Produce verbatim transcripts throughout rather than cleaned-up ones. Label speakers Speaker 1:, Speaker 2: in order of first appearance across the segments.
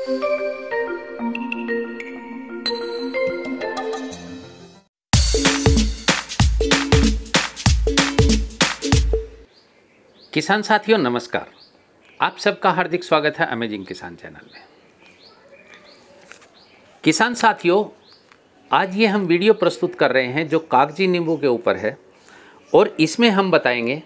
Speaker 1: किसान साथियों नमस्कार, आप सबका हार्दिक स्वागत है अमेजिंग किसान चैनल में। किसान साथियों, आज ये हम वीडियो प्रस्तुत कर रहे हैं जो कागजी नींबू के ऊपर है और इसमें हम बताएंगे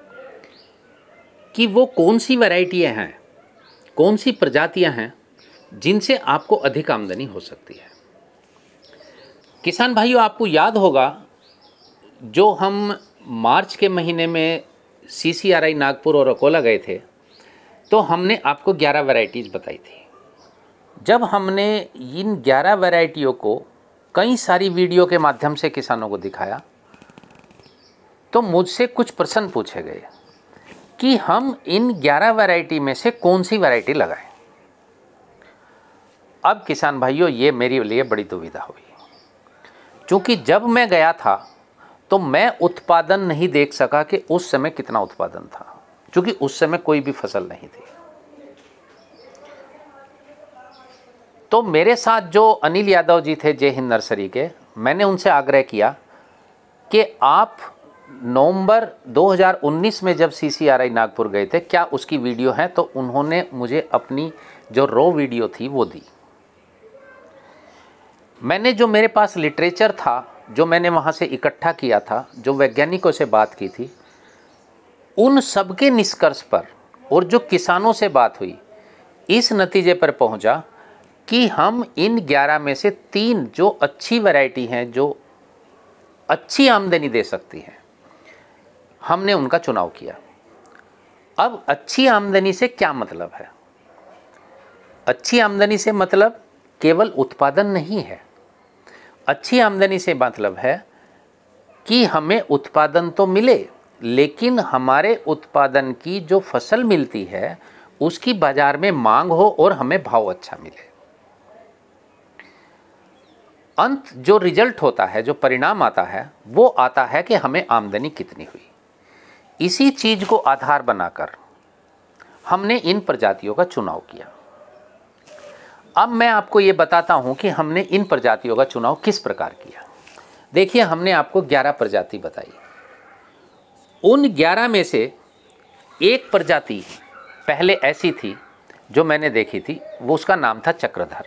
Speaker 1: कि वो कौन सी वैरायटियां हैं, कौन सी प्रजातियां हैं जिनसे आपको अधिक आमदनी हो सकती है। किसान भाइयों, आपको याद होगा जो हम मार्च के महीने में सी सी आर आई नागपुर और अकोला गए थे तो हमने आपको ग्यारह वैरायटीज़ बताई थी। जब हमने इन ग्यारह वैरायटियों को कई सारी वीडियो के माध्यम से किसानों को दिखाया तो मुझसे कुछ प्रश्न पूछे गए कि हम इन ग्यारह वैरायटी में से कौन सी वैरायटी लगाएं। अब किसान भाइयों, ये मेरे लिए बड़ी दुविधा हुई, क्योंकि जब मैं गया था तो मैं उत्पादन नहीं देख सका कि उस समय कितना उत्पादन था, क्योंकि उस समय कोई भी फसल नहीं थी। तो मेरे साथ जो अनिल यादव जी थे जय हिंद नर्सरी के, मैंने उनसे आग्रह किया कि आप नवंबर दो हज़ार उन्नीस में जब सी सी आर आई नागपुर गए थे, क्या उसकी वीडियो है? तो उन्होंने मुझे अपनी जो रॉ वीडियो थी वो दी। मैंने जो मेरे पास लिटरेचर था, जो मैंने वहाँ से इकट्ठा किया था, जो वैज्ञानिकों से बात की थी, उन सबके निष्कर्ष पर और जो किसानों से बात हुई, इस नतीजे पर पहुँचा कि हम इन ग्यारह में से तीन जो अच्छी वैरायटी हैं, जो अच्छी आमदनी दे सकती हैं, हमने उनका चुनाव किया। अब अच्छी आमदनी से क्या मतलब है? अच्छी आमदनी से मतलब केवल उत्पादन नहीं है। अच्छी आमदनी से मतलब है कि हमें उत्पादन तो मिले, लेकिन हमारे उत्पादन की जो फसल मिलती है उसकी बाजार में मांग हो और हमें भाव अच्छा मिले। अंत जो रिजल्ट होता है, जो परिणाम आता है, वो आता है कि हमें आमदनी कितनी हुई। इसी चीज को आधार बनाकर हमने इन प्रजातियों का चुनाव किया। अब मैं आपको ये बताता हूं कि हमने इन प्रजातियों का चुनाव किस प्रकार किया। देखिए, हमने आपको ग्यारह प्रजाति बताई। उन ग्यारह में से एक प्रजाति पहले ऐसी थी जो मैंने देखी थी, वो उसका नाम था चक्रधर।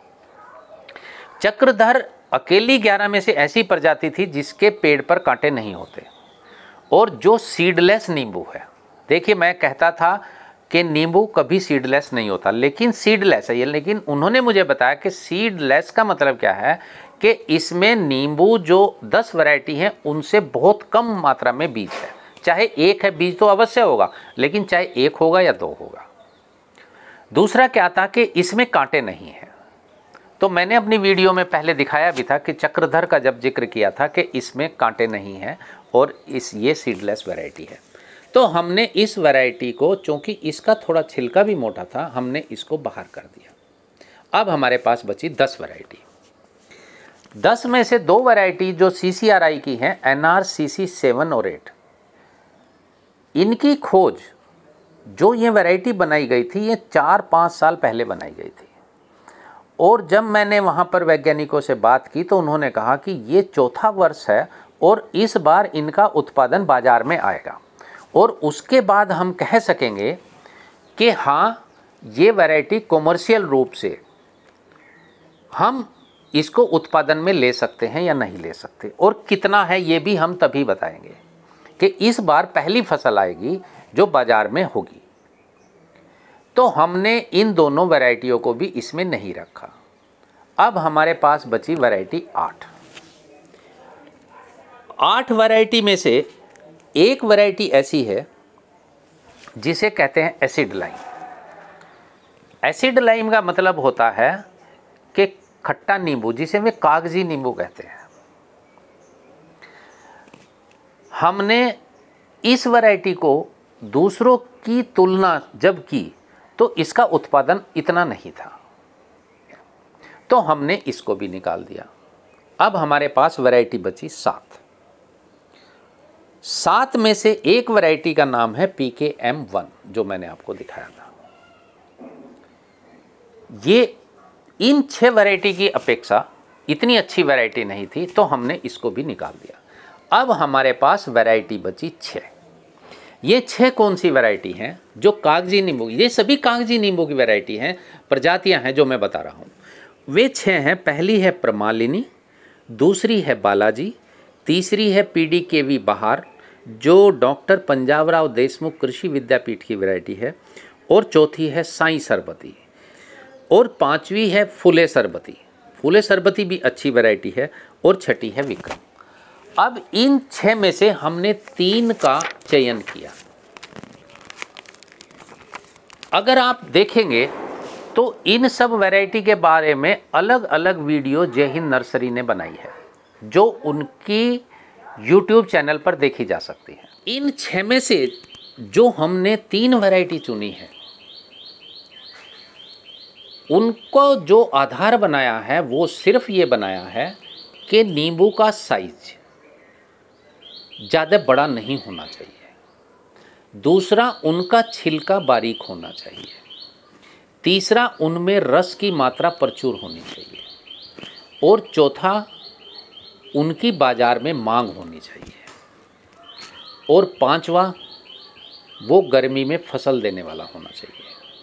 Speaker 1: चक्रधर अकेली ग्यारह में से ऐसी प्रजाति थी जिसके पेड़ पर कांटे नहीं होते और जो सीडलेस नींबू है। देखिए, मैं कहता था कि नींबू कभी सीडलेस नहीं होता, लेकिन सीडलेस है ये। लेकिन उन्होंने मुझे बताया कि सीडलेस का मतलब क्या है कि इसमें नींबू जो दस वैरायटी हैं उनसे बहुत कम मात्रा में बीज है। चाहे एक है, बीज तो अवश्य होगा, लेकिन चाहे एक होगा या दो होगा। दूसरा क्या था कि इसमें कांटे नहीं है। तो मैंने अपनी वीडियो में पहले दिखाया भी था कि चक्रधर का जब जिक्र किया था कि इसमें कांटे नहीं हैं और इस ये सीडलेस वैरायटी है। तो हमने इस वैरायटी को, चूँकि इसका थोड़ा छिलका भी मोटा था, हमने इसको बाहर कर दिया। अब हमारे पास बची दस वैरायटी। दस में से दो वैरायटी जो सी सी आर आई की हैं, N R C C seven और एट, इनकी खोज जो ये वैरायटी बनाई गई थी, ये चार पाँच साल पहले बनाई गई थी। और जब मैंने वहाँ पर वैज्ञानिकों से बात की तो उन्होंने कहा कि ये चौथा वर्ष है और इस बार इनका उत्पादन बाजार में आएगा और उसके बाद हम कह सकेंगे कि हाँ, ये वैरायटी कॉमर्शियल रूप से हम इसको उत्पादन में ले सकते हैं या नहीं ले सकते, और कितना है ये भी हम तभी बताएंगे कि इस बार पहली फसल आएगी जो बाजार में होगी। तो हमने इन दोनों वैरायटियों को भी इसमें नहीं रखा। अब हमारे पास बची वैरायटी आठ। आठ वैरायटी में से एक वैरायटी ऐसी है जिसे कहते हैं एसिड लाइम। एसिड लाइम का मतलब होता है कि खट्टा नींबू, जिसे वे कागजी नींबू कहते हैं। हमने इस वैरायटी को दूसरों की तुलना जब की तो इसका उत्पादन इतना नहीं था, तो हमने इसको भी निकाल दिया। अब हमारे पास वैरायटी बची सात। सात में से एक वैरायटी का नाम है पी के एम वन, जो मैंने आपको दिखाया था। ये इन छः वैरायटी की अपेक्षा इतनी अच्छी वैरायटी नहीं थी, तो हमने इसको भी निकाल दिया। अब हमारे पास वैरायटी बची छः। ये छः कौन सी वैरायटी हैं? जो कागजी नींबू, ये सभी कागजी नींबू की वैरायटी हैं, प्रजातियां हैं जो मैं बता रहा हूँ। वे छः हैं। पहली है प्रमालिनी, दूसरी है बालाजी, तीसरी है पीडी केवी बहार जो डॉक्टर पंजाबराव देशमुख कृषि विद्यापीठ की वैरायटी है, और चौथी है साई सरबती, और पांचवी है फूले सरबती। फूले सरबती भी अच्छी वैरायटी है, और छठी है विक्रम। अब इन छह में से हमने तीन का चयन किया। अगर आप देखेंगे तो इन सब वैरायटी के बारे में अलग अलग वीडियो जय हिंद नर्सरी ने बनाई है, जो उनकी यूट्यूब चैनल पर देखी जा सकती है। इन छह में से जो हमने तीन वैरायटी चुनी है, उनको जो आधार बनाया है वो सिर्फ ये बनाया है कि नींबू का साइज ज़्यादा बड़ा नहीं होना चाहिए, दूसरा उनका छिलका बारीक होना चाहिए, तीसरा उनमें रस की मात्रा प्रचुर होनी चाहिए, और चौथा उनकी बाज़ार में मांग होनी चाहिए, और पांचवा वो गर्मी में फसल देने वाला होना चाहिए।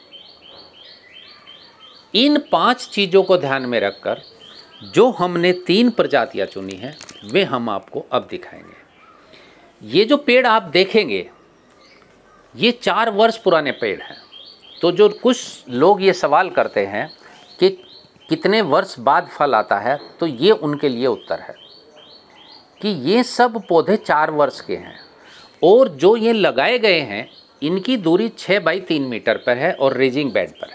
Speaker 1: इन पांच चीज़ों को ध्यान में रखकर जो हमने तीन प्रजातियां चुनी हैं वे हम आपको अब दिखाएंगे। ये जो पेड़ आप देखेंगे ये चार वर्ष पुराने पेड़ हैं। तो जो कुछ लोग ये सवाल करते हैं कि कितने वर्ष बाद फल आता है, तो ये उनके लिए उत्तर है कि ये सब पौधे चार वर्ष के हैं, और जो ये लगाए गए हैं इनकी दूरी छः बाई तीन मीटर पर है और रेजिंग बेड पर है।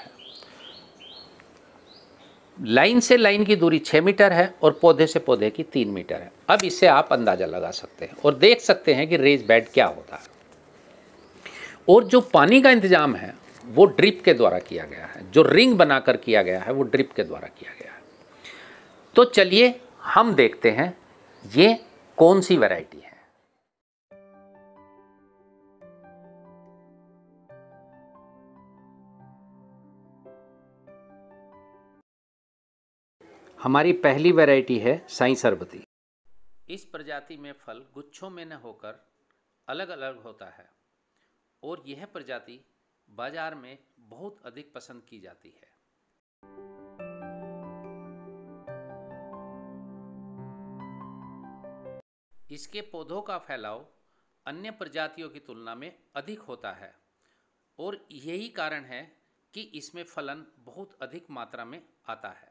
Speaker 1: लाइन से लाइन की दूरी छः मीटर है और पौधे से पौधे की तीन मीटर है। अब इससे आप अंदाज़ा लगा सकते हैं और देख सकते हैं कि रेज बेड क्या होता है। और जो पानी का इंतजाम है वो ड्रिप के द्वारा किया गया है, जो रिंग बनाकर किया गया है वो ड्रिप के द्वारा किया गया है। तो चलिए हम देखते हैं ये कौन सी वैरायटी है। हमारी पहली वैरायटी है साई सरबती। इस प्रजाति में फल गुच्छों में न होकर अलग अलग होता है, और यह प्रजाति बाजार में बहुत अधिक पसंद की जाती है। इसके पौधों का फैलाव अन्य प्रजातियों की तुलना में अधिक होता है, और यही कारण है कि इसमें फलन बहुत अधिक मात्रा में आता है।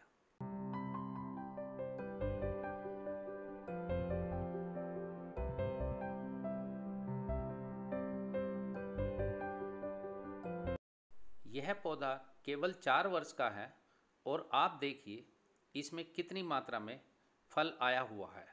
Speaker 1: यह पौधा केवल चार वर्ष का है, और आप देखिए इसमें कितनी मात्रा में फल आया हुआ है।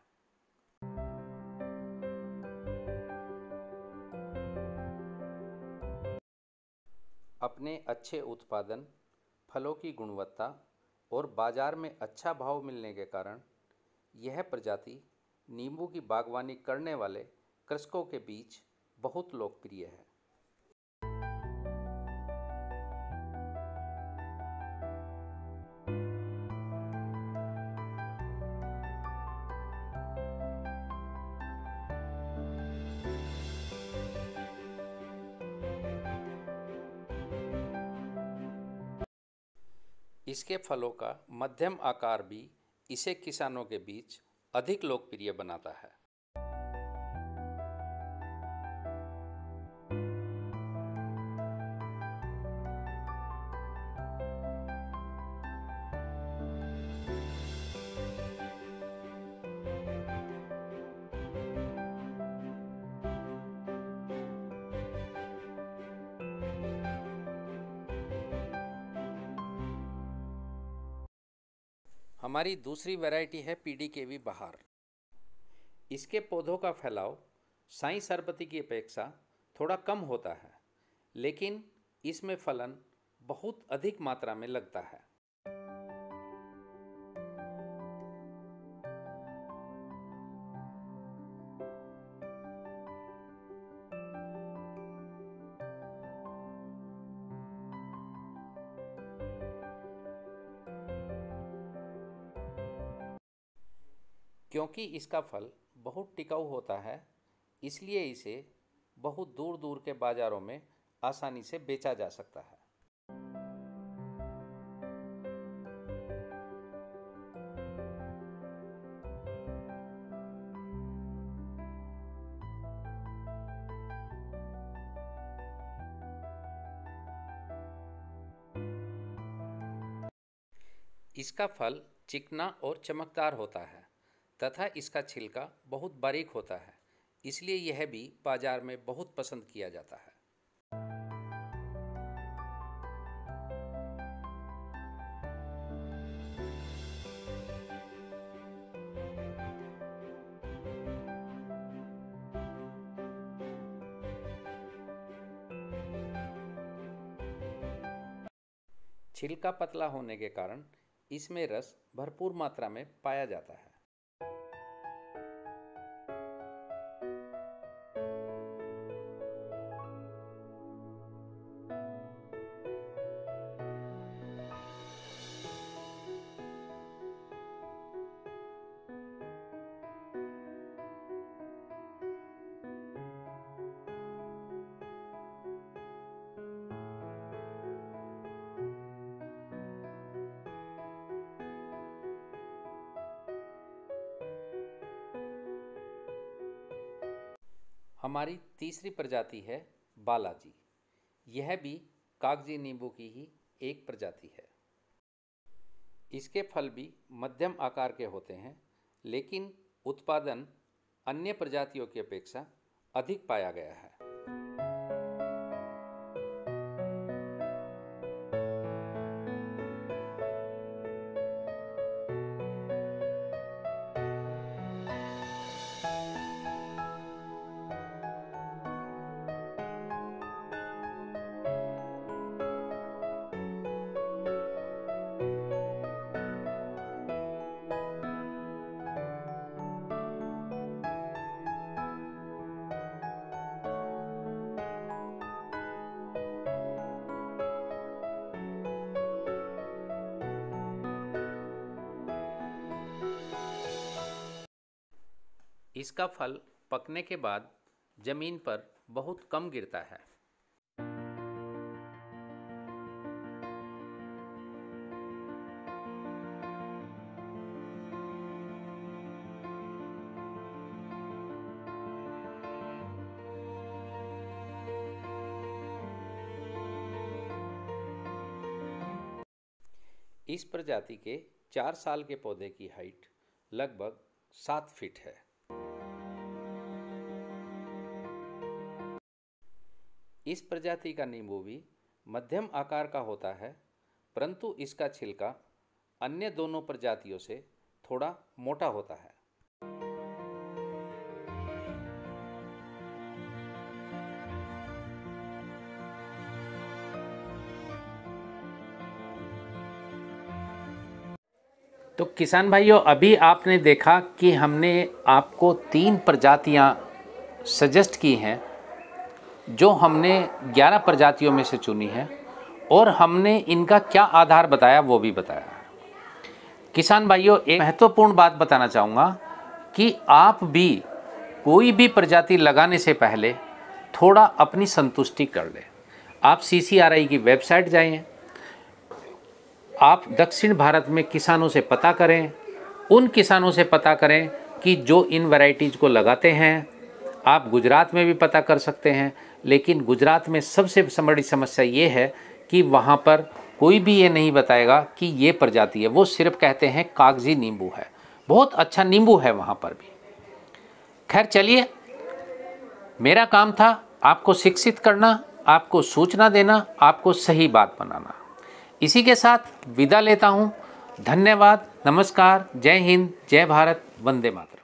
Speaker 1: अपने अच्छे उत्पादन, फलों की गुणवत्ता और बाजार में अच्छा भाव मिलने के कारण यह प्रजाति नींबू की बागवानी करने वाले कृषकों के बीच बहुत लोकप्रिय है। इसके फलों का मध्यम आकार भी इसे किसानों के बीच अधिक लोकप्रिय बनाता है। हमारी दूसरी वैरायटी है पीडी केवी बहार। इसके पौधों का फैलाव साई सरबती की अपेक्षा थोड़ा कम होता है, लेकिन इसमें फलन बहुत अधिक मात्रा में लगता है। क्योंकि इसका फल बहुत टिकाऊ होता है, इसलिए इसे बहुत दूर दूर के बाज़ारों में आसानी से बेचा जा सकता है। इसका फल चिकना और चमकदार होता है तथा इसका छिलका बहुत बारीक होता है, इसलिए यह भी बाजार में बहुत पसंद किया जाता है। छिलका पतला होने के कारण इसमें रस भरपूर मात्रा में पाया जाता है। हमारी तीसरी प्रजाति है बालाजी। यह भी कागजी नींबू की ही एक प्रजाति है। इसके फल भी मध्यम आकार के होते हैं, लेकिन उत्पादन अन्य प्रजातियों की अपेक्षा अधिक पाया गया है। इसका फल पकने के बाद जमीन पर बहुत कम गिरता है। इस प्रजाति के चार साल के पौधे की हाइट लगभग सात फीट है। इस प्रजाति का नींबू भी मध्यम आकार का होता है, परंतु इसका छिलका अन्य दोनों प्रजातियों से थोड़ा मोटा होता है। तो किसान भाइयों, अभी आपने देखा कि हमने आपको तीन प्रजातियां सजेस्ट की हैं, जो हमने ग्यारह प्रजातियों में से चुनी है, और हमने इनका क्या आधार बताया वो भी बताया। किसान भाइयों, एक महत्वपूर्ण बात बताना चाहूँगा कि आप भी कोई भी प्रजाति लगाने से पहले थोड़ा अपनी संतुष्टि कर लें। आप सी सी आर आई की वेबसाइट जाएं, आप दक्षिण भारत में किसानों से पता करें, उन किसानों से पता करें कि जो इन वैरायटीज़ को लगाते हैं। आप गुजरात में भी पता कर सकते हैं, लेकिन गुजरात में सबसे बड़ी समस्या ये है कि वहाँ पर कोई भी ये नहीं बताएगा कि ये प्रजाति है, वो सिर्फ कहते हैं कागजी नींबू है। बहुत अच्छा नींबू है वहाँ पर भी। खैर चलिए, मेरा काम था आपको शिक्षित करना, आपको सूचना देना, आपको सही बात बनाना। इसी के साथ विदा लेता हूँ। धन्यवाद, नमस्कार, जय हिंद, जय भारत, वंदे मातरम।